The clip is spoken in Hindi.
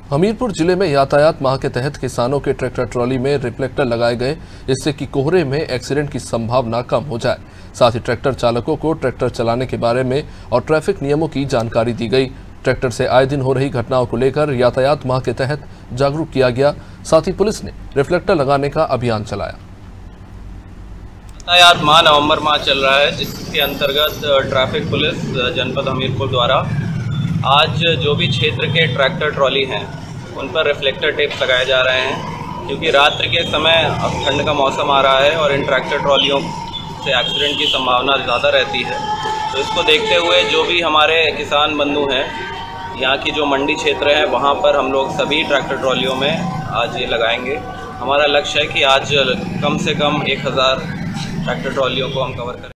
हमीरपुर जिले में यातायात माह के तहत किसानों के ट्रैक्टर ट्रॉली में रिफ्लेक्टर लगाए गए, इससे कि कोहरे में एक्सीडेंट की संभावना कम हो जाए। साथ ही ट्रैक्टर चालकों को ट्रैक्टर चलाने के बारे में और ट्रैफिक नियमों की जानकारी दी गई। ट्रैक्टर से आए दिन हो रही घटनाओं को लेकर यातायात माह के तहत जागरूक किया गया। साथ ही पुलिस ने रिफ्लेक्टर लगाने का अभियान चलाया। यातायात माह नवंबर माह चल रहा है, जिसके अंतर्गत ट्रैफिक पुलिस जनपद हमीरपुर द्वारा आज जो भी क्षेत्र के ट्रैक्टर ट्रॉली हैं उन पर रिफ्लेक्टर टेप लगाए जा रहे हैं, क्योंकि रात्रि के समय अब ठंड का मौसम आ रहा है और इन ट्रैक्टर ट्रॉलियों से एक्सीडेंट की संभावना ज़्यादा रहती है। तो इसको देखते हुए जो भी हमारे किसान बंधु हैं, यहाँ की जो मंडी क्षेत्र है, वहाँ पर हम लोग सभी ट्रैक्टर ट्रॉलियों में आज ये लगाएंगे। हमारा लक्ष्य है कि आज कम से कम 1000 ट्रैक्टर ट्रॉलियों को हम कवर करें।